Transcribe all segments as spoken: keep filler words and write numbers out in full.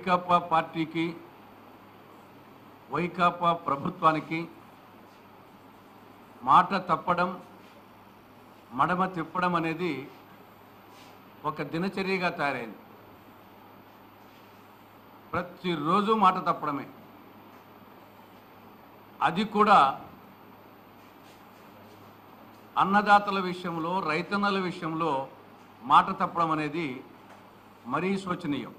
వైకాపా పార్టీకి వైకాపా ప్రభుత్వానికి మాట తప్పడం మడమ తిప్పడం అనేది ఒక దినచర్యగా తయారైంది. ప్రతిరోజు మాట తప్పడమే. అది కూడా అన్నదాతల విషయంలో రైతన్నల విషయంలో మాట తప్పడం అనేది మరీ శోచనీయం.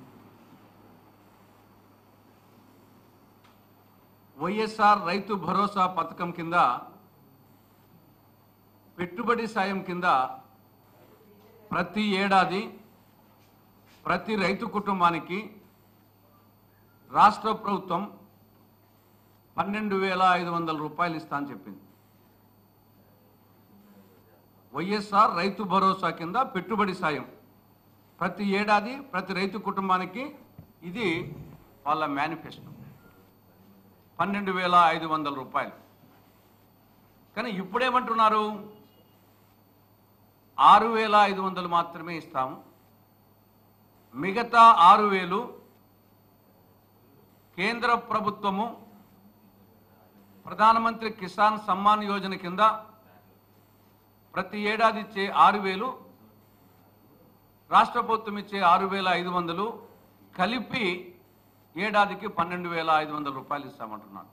వైఎస్ఆర్ రైతు భరోసా పథకం కింద పెట్టుబడి సాయం కింద ప్రతి ఏడాది ప్రతి రైతు కుటుంబానికి రాష్ట్ర ప్రభుత్వం పన్నెండు వేల ఐదు వందల రూపాయలు ఇస్తా అని చెప్పింది. వైఎస్ఆర్ రైతు భరోసా కింద పెట్టుబడి సాయం ప్రతి ఏడాది ప్రతి రైతు కుటుంబానికి, ఇది వాళ్ళ మేనిఫెస్టో, పన్నెండు వేల ఐదు వందల రూపాయలు. కానీ ఇప్పుడేమంటున్నారు, ఆరు వేల ఐదు వందలు మాత్రమే ఇస్తాము, మిగతా ఆరు వేలు కేంద్ర ప్రభుత్వము ప్రధానమంత్రి కిసాన్ సమ్మాన్ యోజన కింద ప్రతి ఏడాది ఇచ్చే ఆరు వేలు, రాష్ట్ర ప్రభుత్వం ఇచ్చే ఆరు వేల ఐదు వందలు కలిపి ఏడాదికి పన్నెండు వేల ఐదు వందల రూపాయలు ఇస్తామంటున్నారు.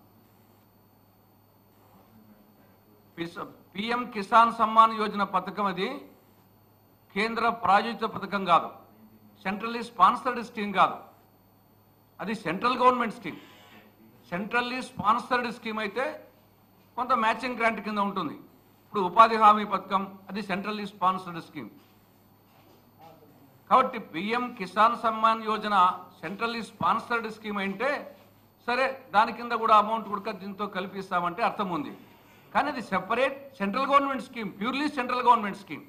పిఎం కిసాన్ సమ్మాన్ యోజన పథకం అది కేంద్ర ప్రాయోజిత పథకం కాదు, సెంట్రల్లీ స్పాన్సర్డ్ స్కీమ్ కాదు, అది central government scheme. Centrally sponsored scheme అయితే కొంత మ్యాచింగ్ గ్రాంట్ కింద ఉంటుంది. ఇప్పుడు ఉపాధి హామీ పథకం అది సెంట్రల్లీ స్పాన్సర్డ్ స్కీమ్. కాబట్టి PM Kisan Samman Yojana centrally sponsored scheme అంటే సరే, దాని కింద కూడా అమౌంట్ కూడా దీంతో కల్పిస్తామంటే అర్థం ఉంది. కానీ అది separate central government scheme, purely central government scheme.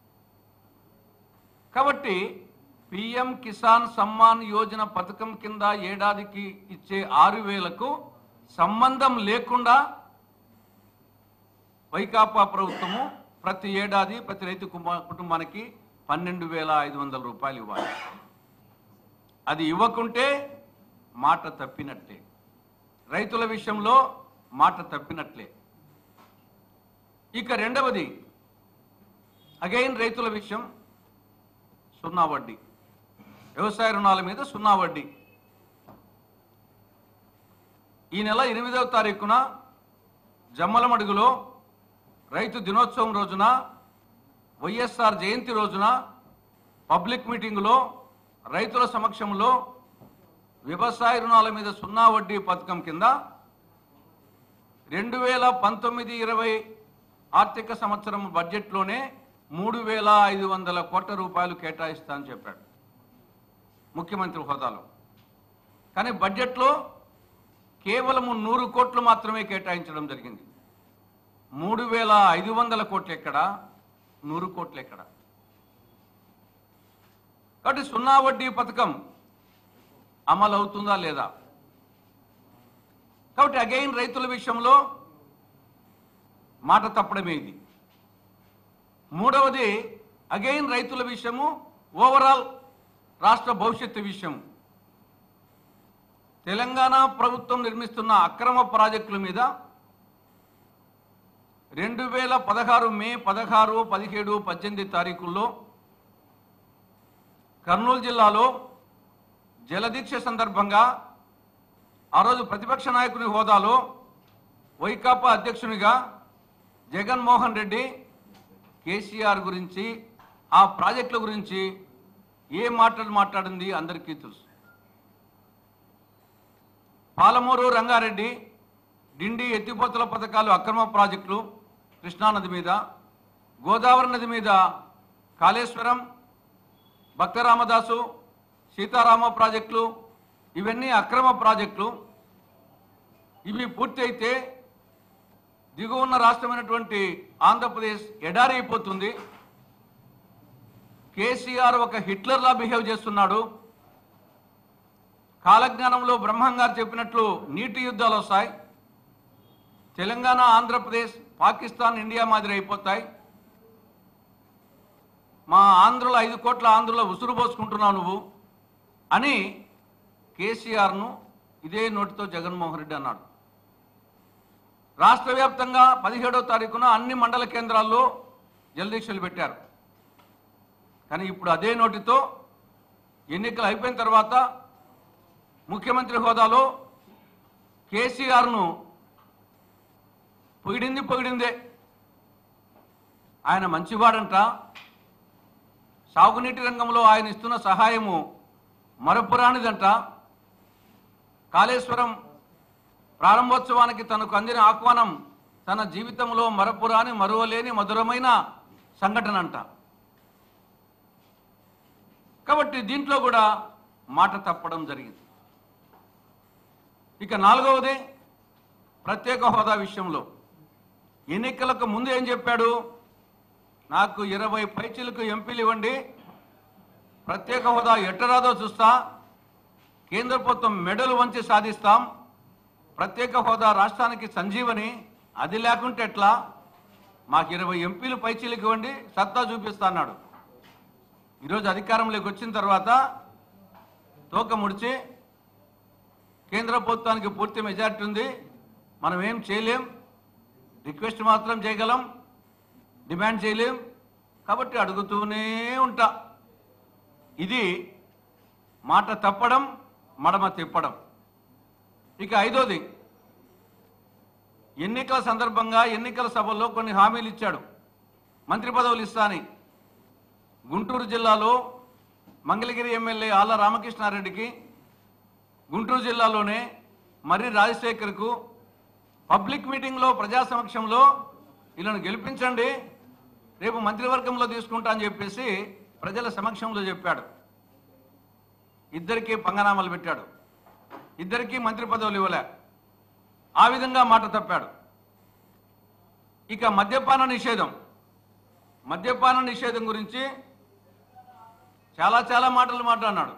కాబట్టి పిఎం కిసాన్ సమ్మాన్ యోజన పథకం కింద ఏడాదికి ఇచ్చే ఆరు వేలకు సంబంధం లేకుండా వైకాపా ప్రభుత్వము ప్రతి ఏడాది ప్రతి రైతు కుటుంబానికి పన్నెండు వేల ఐదు వందల రూపాయలు ఇవ్వాలి. అది ఇవ్వకుంటే మాట తప్పినట్లే, రైతుల విషయంలో మాట తప్పినట్లే. ఇక రెండవది, అగైన్ రైతుల విషయం, సున్నా వడ్డీ, వ్యవసాయ రుణాల మీద సున్నా వడ్డీ. ఈ నెల ఎనిమిదవ తారీఖున జమ్మలమడుగులో రైతు దినోత్సవం రోజున, వైఎస్ఆర్ జయంతి రోజున పబ్లిక్ మీటింగులో రైతుల సమక్షంలో వ్యవసాయ రుణాల మీద సున్నా వడ్డీ పథకం కింద రెండు వేల పంతొమ్మిది ఇరవై ఆర్థిక సంవత్సరం బడ్జెట్లోనే మూడు వేల ఐదు వందల కోట్ల రూపాయలు కేటాయిస్తా అని చెప్పాడు ముఖ్యమంత్రి హోదాలో. కానీ బడ్జెట్లో కేవలం నూరు కోట్లు మాత్రమే కేటాయించడం జరిగింది. మూడు వేల ఐదు వందల కోట్లు ఎక్కడ, నూరు కోట్లు ఎక్కడ? కాబట్టి సున్నా వడ్డీ పథకం అమలు అవుతుందా లేదా? కాబట్టి అగైన్ రైతుల విషయంలో మాట తప్పడమే ఇది. మూడవది, అగైన్ రైతుల విషయము, ఓవరాల్ రాష్ట్ర భవిష్యత్తు విషయం. తెలంగాణ ప్రభుత్వం నిర్మిస్తున్న అక్రమ ప్రాజెక్టుల మీద రెండు వేల పదహారు మే పదహారు పదిహేడు పద్దెనిమిది తారీఖుల్లో కర్నూలు జిల్లాలో జలదీక్ష సందర్భంగా ఆ రోజు ప్రతిపక్ష నాయకుని హోదాలో వైకాపా అధ్యక్షునిగా జగన్మోహన్ రెడ్డి కేసీఆర్ గురించి, ఆ ప్రాజెక్టుల గురించి ఏ మాటలు మాట్లాడింది అందరికీ తెలుసు. పాలమూరు రంగారెడ్డి డిండి ఎత్తిపోతల పథకాలు అక్రమ ప్రాజెక్టులు కృష్ణానది మీద, గోదావరి నది మీద కాళేశ్వరం, భక్తరామదాసు, సీతారామ ప్రాజెక్టులు, ఇవన్నీ అక్రమ ప్రాజెక్టులు. ఇవి పూర్తి అయితే దిగువ ఉన్న రాష్ట్రమైనటువంటి ఆంధ్రప్రదేశ్ ఎడారి అయిపోతుంది. కేసీఆర్ ఒక హిట్లర్లా బిహేవ్ చేస్తున్నాడు. కాలజ్ఞానంలో బ్రహ్మంగారు చెప్పినట్లు నీటి యుద్ధాలు వస్తాయి. తెలంగాణ, ఆంధ్రప్రదేశ్, పాకిస్తాన్, ఇండియా మాదిరి అయిపోతాయి. మా ఆంధ్రుల ఐదు కోట్ల ఆంధ్రుల ఉసురు పోసుకుంటున్నావు నువ్వు అని కేసీఆర్ను ఇదే నోటితో జగన్మోహన్ రెడ్డి అన్నాడు. రాష్ట్ర వ్యాప్తంగా పదిహేడవ తారీఖున అన్ని మండల కేంద్రాల్లో జలదీక్షలు పెట్టారు. కానీ ఇప్పుడు అదే నోటితో ఎన్నికలు అయిపోయిన తర్వాత ముఖ్యమంత్రి హోదాలో కేసీఆర్ను పొగిడింది పొగిడిందే. ఆయన మంచివాడంట, సాగునీటి రంగంలో ఆయన ఇస్తున్న సహాయము మరపురానిదంట, కాళేశ్వరం ప్రారంభోత్సవానికి తనకు అందిన ఆహ్వానం తన జీవితంలో మరపురాని మరువలేని మధురమైన సంఘటన అంట. కాబట్టి దీంట్లో కూడా మాట తప్పడం జరిగింది. ఇక నాలుగవది ప్రత్యేక హోదా విషయంలో ఎన్నికలకు ముందు ఏం చెప్పాడు? నాకు ఇరవై పైచీలకు ఎంపీలు ఇవ్వండి, ప్రత్యేక హోదా ఎట్టరాదో చూస్తా, కేంద్ర ప్రభుత్వం మెడలు వంచి సాధిస్తాం, ప్రత్యేక హోదా రాష్ట్రానికి సంజీవని, అది లేకుంటే ఎట్లా, మాకు ఇరవై ఎంపీలు పైచీలకు ఇవ్వండి, సత్తా చూపిస్తా అన్నాడు. ఈరోజు అధికారంలోకి వచ్చిన తర్వాత తోక ముడిచి కేంద్ర ప్రభుత్వానికి పూర్తి మెజార్టీ ఉంది, మనం ఏం చేయలేం, రిక్వెస్ట్ మాత్రం చేయగలం, డిమాండ్ చేయలేం, కాబట్టి అడుగుతూనే ఉంటా. ఇది మాట తప్పడం, మడమ తిప్పడం. ఇక ఐదోది, ఎన్నికల సందర్భంగా ఎన్నికల సభల్లో కొన్ని హామీలు ఇచ్చాడు, మంత్రి పదవులు ఇస్తాని. గుంటూరు జిల్లాలో మంగళగిరి ఎమ్మెల్యే ఆళ్ల రామకృష్ణారెడ్డికి, గుంటూరు జిల్లాలోనే మర్రి రాజశేఖర్కు పబ్లిక్ మీటింగ్లో ప్రజా సమక్షంలో వీళ్ళను గెలిపించండి, రేపు మంత్రివర్గంలో తీసుకుంటా అని చెప్పేసి ప్రజల సమక్షంలో చెప్పాడు. ఇద్దరికీ పంగనామాలు పెట్టాడు, ఇద్దరికీ మంత్రి పదవులు ఇవ్వలే, ఆ విధంగా మాట తప్పాడు. ఇక మద్యపాన నిషేధం, మద్యపాన నిషేధం గురించి చాలా చాలా మాటలు మాట్లాడినాడు.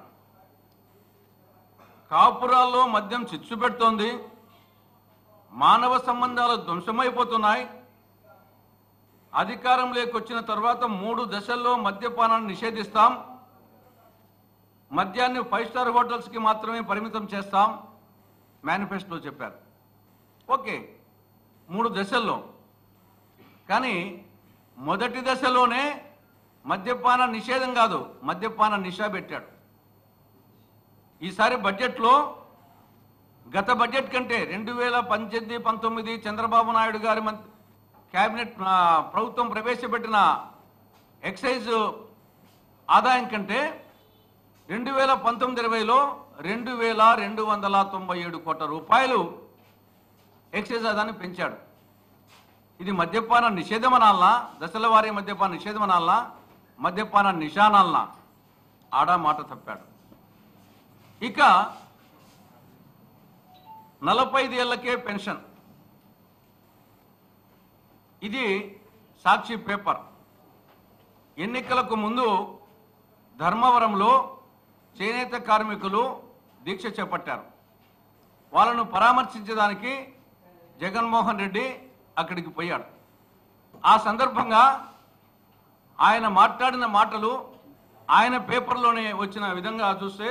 కాపురాల్లో మద్యం చిచ్చు పెడుతోంది, మానవ సంబంధాలు ధ్వంసమైపోతున్నాయి, అధికారంలోకి వచ్చిన తర్వాత మూడు దశల్లో మద్యపానాన్ని నిషేధిస్తాం, మద్యాన్ని ఫైవ్ స్టార్ హోటల్స్కి మాత్రమే పరిమితం చేస్తాం మేనిఫెస్టోలో చెప్పారు. ఓకే, మూడు దశల్లో. కానీ మొదటి దశలోనే మద్యపాన నిషేధం కాదు, మద్యపాన నిషా పెట్టాడు. ఈసారి బడ్జెట్లో గత బడ్జెట్ కంటే రెండు వేల పద్దెనిమిది పంతొమ్మిది చంద్రబాబు నాయుడు గారి క్యాబినెట్ ప్రభుత్వం ప్రవేశపెట్టిన ఎక్సైజ్ ఆదాయం కంటే రెండు వేల పంతొమ్మిది ఇరవైలో రెండు వేల రెండు వందల తొంభై ఏడు కోట్ల రూపాయలు ఎక్సైజ్ ఆదాయాన్ని పెంచాడు. ఇది మద్యపాన నిషేధం అనాలనా, దశల వారీ మద్యపాన నిషేధం అనాలనా, మద్యపాన నిషానాలనా? ఆడా మాట తప్పాడు. ఇక నలభై ఐదు ఏళ్లకే పెన్షన్, ఇది సాక్షి పేపర్. ఎన్నికలకు ముందు ధర్మవరంలో చేనేత కార్మికులు దీక్ష చేపట్టారు. వాళ్ళను పరామర్శించడానికి జగన్మోహన్ రెడ్డి అక్కడికి పోయాడు. ఆ సందర్భంగా ఆయన మాట్లాడిన మాటలు ఆయన పేపర్లోనే వచ్చిన విధంగా చూస్తే,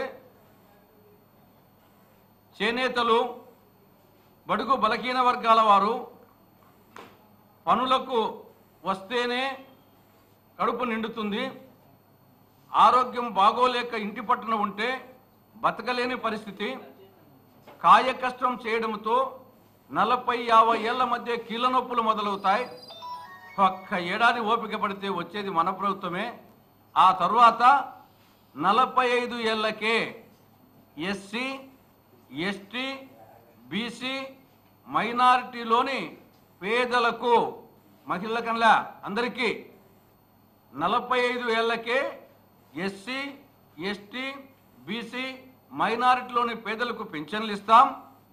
చేనేతలు బడుగు బలహీన వర్గాల వారు పనులకు వస్తేనే కడుపు నిండుతుంది, ఆరోగ్యం బాగోలేక ఇంటి పట్టున ఉంటే బతకలేని పరిస్థితి, కాయ కష్టం చేయడంతో నలభై యాభై ఏళ్ల మధ్య కీళ్ళ నొప్పులు మొదలవుతాయి, ఒక్క ఏడాది ఓపిక పడితే వచ్చేది మన ప్రభుత్వమే, ఆ తరువాత నలభై ఐదు ఏళ్లకే ఎస్సీ ఎస్టీ బీసీ మైనారిటీలోని పేదలకు, మహిళలకల్లా అందరికీ నలభై ఐదు ఏళ్లకే ఎస్సీ ఎస్టీ బీసీ మైనారిటీలోని పేదలకు పెన్షన్లు ఇస్తాం.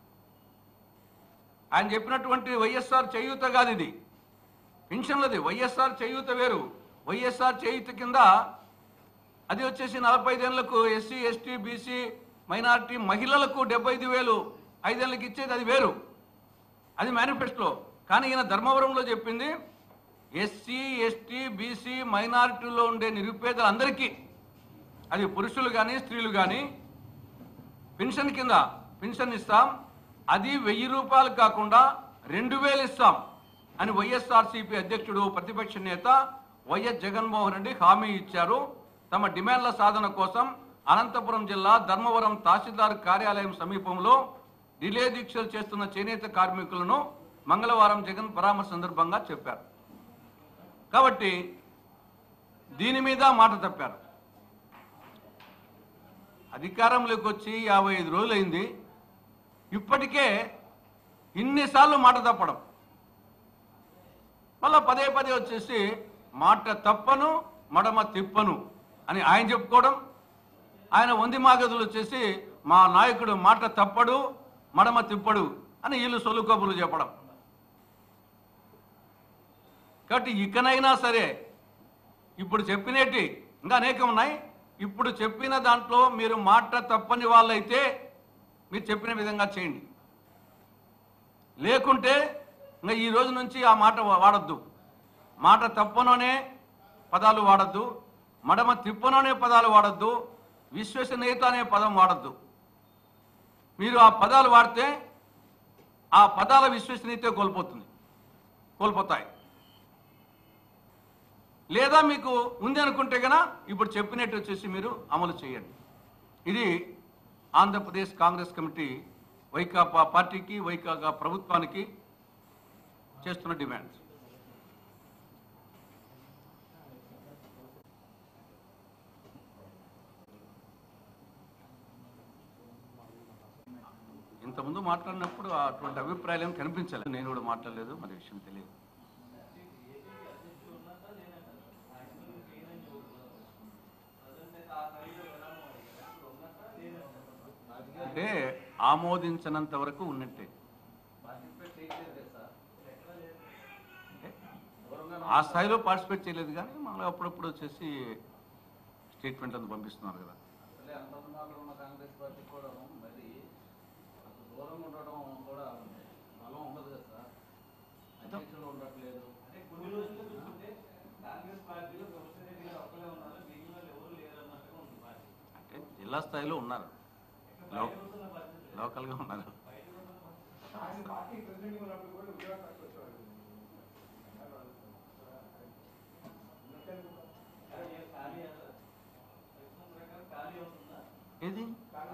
ఆయన చెప్పినటువంటి వైఎస్ఆర్ చేయూత కాదు ఇది, పెన్షన్లది. వైఎస్ఆర్ చేయూత వేరు, వైఎస్ఆర్ చేయూత కింద అది వచ్చేసి నలభై ఐదేళ్లకు ఎస్సీ ఎస్టీ బీసీ మైనారిటీ మహిళలకు డెబ్బై ఐదు వేలు ఐదేళ్ళకి ఇచ్చేది, అది వేరు, అది మేనిఫెస్టో. కానీ ఈయన ధర్మవరంలో చెప్పింది ఎస్సీ ఎస్టీ బీసీ మైనారిటీలో ఉండే నిరుపేదలందరికీ, అది పురుషులు కానీ స్త్రీలు కానీ పెన్షన్ కింద పెన్షన్ ఇస్తాం, అది వెయ్యి రూపాయలు కాకుండా రెండు వేలు ఇస్తాం అని వైఎస్ఆర్సీపీ అధ్యక్షుడు ప్రతిపక్ష నేత వైఎస్ జగన్మోహన్ రెడ్డి హామీ ఇచ్చారు. తమ డిమాండ్ల సాధన కోసం అనంతపురం జిల్లా ధర్మవరం తహసీల్దార్ కార్యాలయం సమీపంలో రిలే దీక్షలు చేస్తున్న చేనేత కార్మికులను మంగళవారం జగన్ పరామర్శ సందర్భంగా చెప్పారు. కాబట్టి దీని మీద మాట తప్పారు. అధికారంలోకి వచ్చి యాభై ఐదు రోజులైంది, ఇప్పటికే ఇన్నిసార్లు మాట తప్పడం, మళ్ళా పదే పదే వచ్చేసి మాట తప్పను మడమ తిప్పను అని ఆయన చెప్పుకోవడం, ఆయన వంది మాగదులు వచ్చేసి మా నాయకుడు మాట తప్పడు మడమ తిప్పడు అని వీళ్ళు సొల్లు కబుర్లు చెప్పడం. కాబట్టి ఇకనైనా సరే ఇప్పుడు చెప్పినట్టు ఇంకా అనేకం ఉన్నాయి, ఇప్పుడు చెప్పిన దాంట్లో మీరు మాట తప్పని వాళ్ళైతే మీరు చెప్పిన విధంగా చేయండి, లేకుంటే ఇంకా ఈ రోజు నుంచి ఆ మాట వాడద్దు. మాట తప్పనోనే పదాలు వాడద్దు, మడమ తిప్పనోనే పదాలు వాడద్దు, విశ్వసనీయత అనే పదం వాడద్దు. మీరు ఆ పదాలు వాడితే ఆ పదాల విశ్వసనీయత కోల్పోతుంది కోల్పోతాయి లేదా మీకు ఉంది అనుకుంటే కనుక ఇప్పుడు చెప్పినట్టు వచ్చేసి మీరు అమలు చేయండి. ఇది ఆంధ్రప్రదేశ్ కాంగ్రెస్ కమిటీ వైకాపా పార్టీకి వైకాపా ప్రభుత్వానికి చేస్తున్న డిమాండ్స్. ఇంతకుముందు మాట్లాడినప్పుడు అటువంటి అభిప్రాయాలు ఏమి కనిపించలేదు, నేను కూడా మాట్లాడలేదు, మరి విషయం తెలియదు. అంటే ఆమోదించినంత వరకు ఉన్నట్టే, ఆ స్థాయిలో పార్టిసిపేట్ చేయలేదు, కానీ మళ్ళీ అప్పుడప్పుడు వచ్చేసి స్టేట్మెంట్ అంతా పంపిస్తున్నారు కదా. అంటే జిల్లా స్థాయిలో ఉన్నారు, లోకల్గా ఉన్నారు. ఏది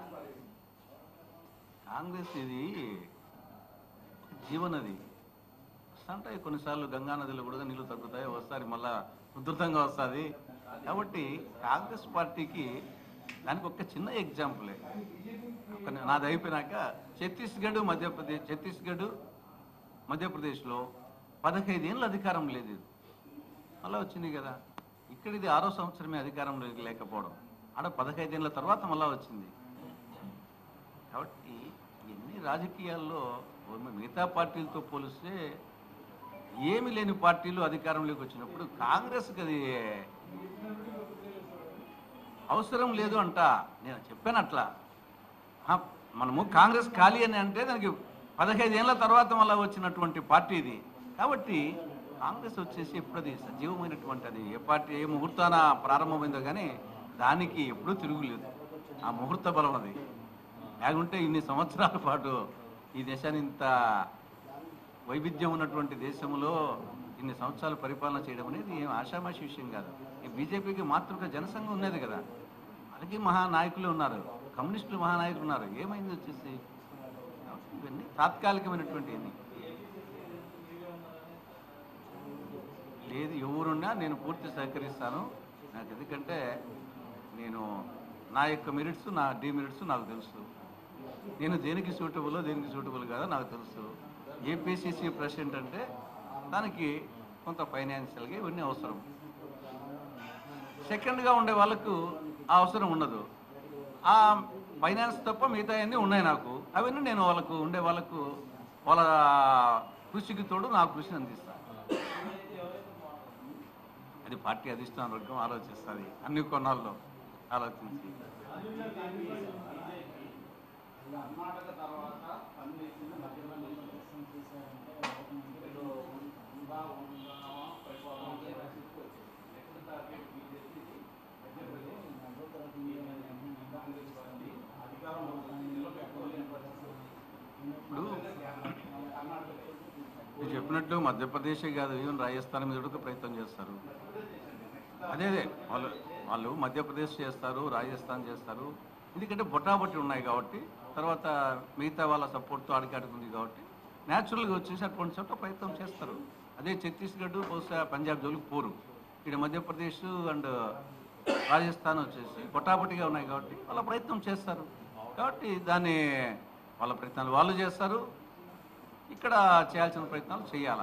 కాంగ్రెస్ ఇది జీవనది, అంటే కొన్నిసార్లు గంగా నదిలో కూడా నీళ్లు తగ్గుతాయి, ఒకసారి మళ్ళా ఉధృతంగా వస్తుంది. కాబట్టి కాంగ్రెస్ పార్టీకి దానికి ఒక చిన్న ఎగ్జాంపులే, నాది అయిపోయినాక ఛత్తీస్గఢ్ మధ్యప్రదేశ్ ఛత్తీస్గఢ్ మధ్యప్రదేశ్లో పదహైదు ఏళ్ళు అధికారం లేదు, మళ్ళీ వచ్చింది కదా. ఇక్కడ ఇది ఆరో సంవత్సరమే అధికారం లేకపోవడం, ఆడ పదహైదేళ్ల తర్వాత మళ్ళా వచ్చింది. కాబట్టి ఎన్ని రాజకీయాల్లో మిగతా పార్టీలతో పోలిస్తే ఏమి లేని పార్టీలు అధికారంలోకి వచ్చినప్పుడు కాంగ్రెస్కి అది అవసరం లేదు అంట. నేను చెప్పాను అట్లా, మనము కాంగ్రెస్ ఖాళీ అని అంటే దానికి పదహైదు ఏళ్ళ తర్వాత మళ్ళీ వచ్చినటువంటి పార్టీ ఇది. కాబట్టి కాంగ్రెస్ వచ్చేసి ఎప్పుడు అది సజీవమైనటువంటి, అది ఏ పార్టీ ఏ ముహూర్తాన ప్రారంభమైందో కానీ దానికి ఎప్పుడూ తిరుగులేదు, ఆ ముహూర్త బలం అది. లేకుంటే ఇన్ని సంవత్సరాల పాటు ఈ దేశాన్ని ఇంత వైవిధ్యం ఉన్నటువంటి దేశంలో ఇన్ని సంవత్సరాలు పరిపాలన చేయడం అనేది ఏం ఆషామాషి విషయం కాదు. ఈ బీజేపీకి మాతృక జనసంఘం ఉన్నది కదా, అలాగే మహానాయకులు ఉన్నారు, కమ్యూనిస్టులు మహానాయకులు ఉన్నారు, ఏమైంది వచ్చేసి ఇవన్నీ తాత్కాలికమైనటువంటి ఎన్ని లేదు. ఎవరున్నా నేను పూర్తి సహకరిస్తాను, నాకు ఎందుకంటే నేను నా యొక్క మెరిట్స్ నా డిమెరిట్స్ నాకు తెలుసు, నేను దేనికి సూటబుల్ దేనికి సూటబుల్ కాదో నాకు తెలుసు. ఏపీసీసీ ప్రెసిడెంట్ అంటే దానికి కొంత ఫైనాన్షియల్గా ఇవన్నీ అవసరం, సెకండ్గా ఉండే వాళ్ళకు ఆ అవసరం ఉండదు. ఆ ఫైనాన్స్ తప్ప మిగతా అన్నీ ఉన్నాయి నాకు, అవన్నీ నేను వాళ్ళకు ఉండే వాళ్ళకు వాళ్ళ కృషికి తోడు నా కృషిని అందిస్తాను. అది పార్టీ అధిష్టాన వర్గం ఆలోచిస్తుంది, అన్ని కొన్నాళ్ళు ఆలోచించి. కర్ణాటక తర్వాత పనిచేసిన మధ్యలో next target BJP Madhya Pradesh Congress party ఇప్పుడు మీరు చెప్పినట్లు మధ్యప్రదేశే కాదు, ఈవెన్ రాజస్థాన్ మీద కూడా ప్రయత్నం చేస్తారు. అదే అదే వాళ్ళు వాళ్ళు మధ్యప్రదేశ్ చేస్తారు, రాజస్థాన్ చేస్తారు. ఎందుకంటే బొటాబొట్టి ఉన్నాయి కాబట్టి, తర్వాత మిగతా వాళ్ళ సపోర్ట్తో అడికాడుకుంది కాబట్టి న్యాచురల్గా వచ్చేసి అటువంటి చోట ప్రయత్నం చేస్తారు. అదే ఛత్తీస్గఢ్ బహుశా పంజాబ్ జోలికి పోరు. ఇక్కడ మధ్యప్రదేశ్ అండ్ రాజస్థాన్ వచ్చేసి బొటాబొట్టిగా ఉన్నాయి కాబట్టి వాళ్ళ ప్రయత్నం చేస్తారు. కాబట్టి దాన్ని వాళ్ళ ప్రయత్నాలు వాళ్ళు చేస్తారు, ఇక్కడ చేయాల్సిన ప్రయత్నాలు చేయాలా.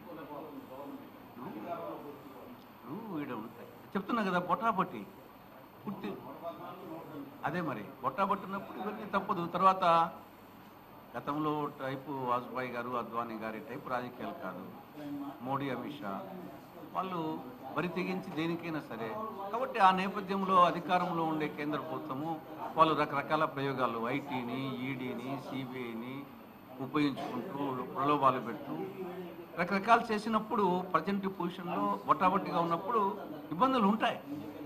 వీడు ఉంటాయి చెప్తున్నా కదా, బొటాబొట్టి పుట్టి అదే మరి బొట్టాబొట్టినప్పుడు ఇవన్నీ తప్పదు. తర్వాత గతంలో టైపు వాజ్పేయి గారు, అద్వానీ గారి టైపు రాజకీయాలు కాదు. మోడీ, అమిత్ షా వాళ్ళు బరి తెగించి దేనికైనా సరే. కాబట్టి ఆ నేపథ్యంలో అధికారంలో ఉండే కేంద్ర ప్రభుత్వము వాళ్ళు రకరకాల ప్రయోగాలు, ఐటీని, ఈడీని, సిబిఐని ఉపయోగించుకుంటూ ప్రలోభాలు పెడుతూ రకరకాలు చేసినప్పుడు ప్రజెంట్ పొజిషన్లో బొట్టాబొట్టిగా ఉన్నప్పుడు ఇబ్బందులు ఉంటాయి.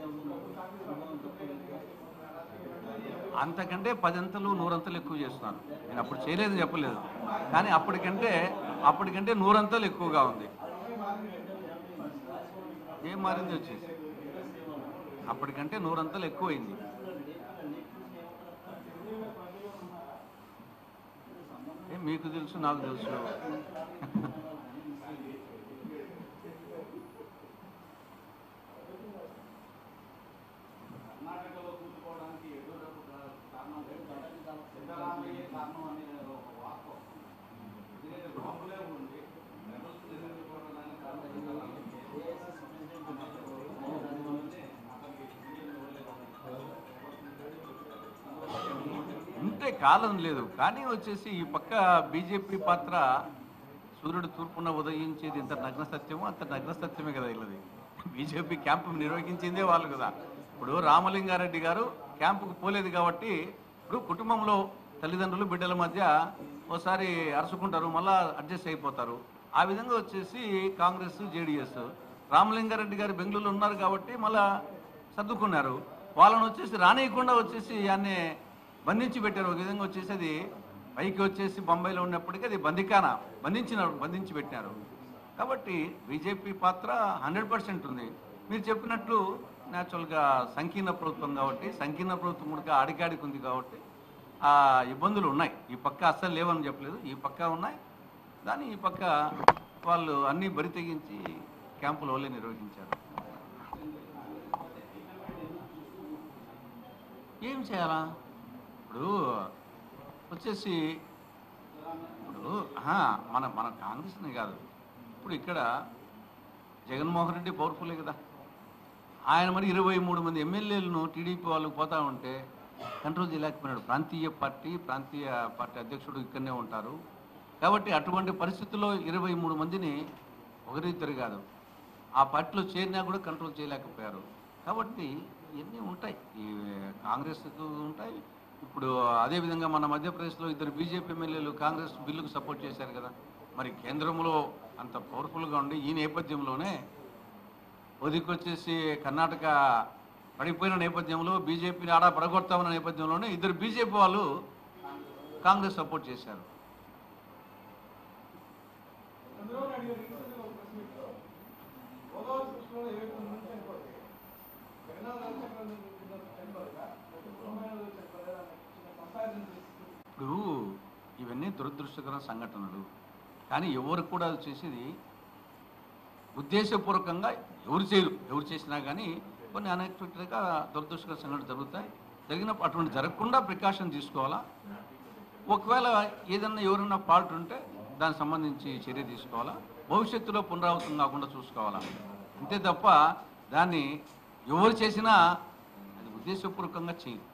అంతకంటే పదంతలు నూరంతలు ఎక్కువ చేస్తున్నాను. నేను అప్పుడు చేయలేదని చెప్పలేదు, కానీ అప్పటికంటే అప్పటికంటే నూరంతలు ఎక్కువగా ఉంది. ఏం మారింది వచ్చేసి అప్పటికంటే నూరంతలు ఎక్కువైంది. ఏం మీకు తెలుసు, నాకు తెలుసు. ఉంటే కాలం లేదు, కానీ వచ్చేసి ఈ పక్క బీజేపీ పాత్ర సూర్యుడు తూర్పున ఉదయించేది ఇంత నగ్న సత్యమో అంత నగ్న సత్యమే కదా ఇల్లది. బీజేపీ క్యాంపు నిర్వహించిందే వాళ్ళు కదా. ఇప్పుడు రామలింగారెడ్డి గారు క్యాంపుకు పోలేదు కాబట్టి ఇప్పుడు కుటుంబంలో తల్లిదండ్రులు బిడ్డల మధ్య ఓసారి అరుచుకుంటారు, మళ్ళా అడ్జస్ట్ అయిపోతారు. ఆ విధంగా వచ్చేసి కాంగ్రెస్, జేడీఎస్ రామలింగారెడ్డి గారు బెంగళూరులో ఉన్నారు కాబట్టి మళ్ళా సర్దుకున్నారు. వాళ్ళని వచ్చేసి రానియకుండా వచ్చేసి అన్నీ బంధించి పెట్టారు. ఒక విధంగా వచ్చేసి అది పైకి వచ్చేసి బొంబాయిలో ఉన్నప్పటికీ అది బందికాన బంధించినారు, బంధించి పెట్టినారు. కాబట్టి బీజేపీ పాత్ర హండ్రెడ్ పర్సెంట్ ఉంది. మీరు చెప్పినట్లు న్యాచురల్గా సంకీర్ణ ప్రభుత్వం కాబట్టి, సంకీర్ణ ప్రభుత్వం కూడా ఆడికాడికి ఉంది కాబట్టి ఆ ఇబ్బందులు ఉన్నాయి. ఈ పక్క అస్సలు లేవని చెప్పలేదు, ఈ పక్క ఉన్నాయి. దాన్ని ఈ పక్క వాళ్ళు అన్నీ బరి తెగించి క్యాంపుల వల్లే నిర్వహించారు. ఏం చేయాలా ఇప్పుడు వచ్చేసి ఇప్పుడు మన మన కాంగ్రెస్ని కాదు, ఇప్పుడు ఇక్కడ జగన్మోహన్ రెడ్డి పవర్ఫుల్లే కదా. ఆయన మరి ఇరవై మూడు మంది ఎమ్మెల్యేలను టీడీపీ వాళ్ళు పోతా ఉంటే కంట్రోల్ చేయలేకపోయినాడు. ప్రాంతీయ పార్టీ ప్రాంతీయ పార్టీ అధ్యక్షుడు ఇక్కడనే ఉంటారు కాబట్టి అటువంటి పరిస్థితుల్లో ఇరవై మూడు మందిని ఒకరిద్దరు కాదు ఆ పార్టీలో చేరినా కూడా కంట్రోల్ చేయలేకపోయారు. కాబట్టి ఇవన్నీ ఉంటాయి, ఈ కాంగ్రెస్కు ఉంటాయి. ఇప్పుడు అదేవిధంగా మన మధ్యప్రదేశ్లో ఇద్దరు బీజేపీ ఎమ్మెల్యేలు కాంగ్రెస్ బిల్లుకు సపోర్ట్ చేశారు కదా. మరి కేంద్రంలో అంత పవర్ఫుల్గా ఉండి ఈ నేపథ్యంలోనే ఒదికొచ్చేసి కర్ణాటక పడిపోయిన నేపథ్యంలో బీజేపీని ఆడా పడగొడతామన్న నేపథ్యంలోనే ఇద్దరు బీజేపీ వాళ్ళు కాంగ్రెస్ సపోర్ట్ చేశారు. ఇప్పుడు ఇవన్నీ దురదృష్టకర సంఘటనలు, కానీ ఎవరు కూడా చేసేది ఉద్దేశపూర్వకంగా ఎవరు చేయరు. ఎవరు చేసినా కానీ కొన్ని అన్ఎక్స్పెక్టెడ్గా దురదృష్టకర సంఘటనలు జరుగుతాయి. జరిగినప్పుడు అటువంటి జరగకుండా ప్రికాషన్ తీసుకోవాలా. ఒకవేళ ఏదన్నా ఎవరైనా ఫాల్ట్ ఉంటే దానికి సంబంధించి చర్య తీసుకోవాలా. భవిష్యత్తులో పునరావృతం కాకుండా చూసుకోవాలా. అంతే తప్ప దాన్ని ఎవరు చేసినా అది ఉద్దేశపూర్వకంగా చేయరు.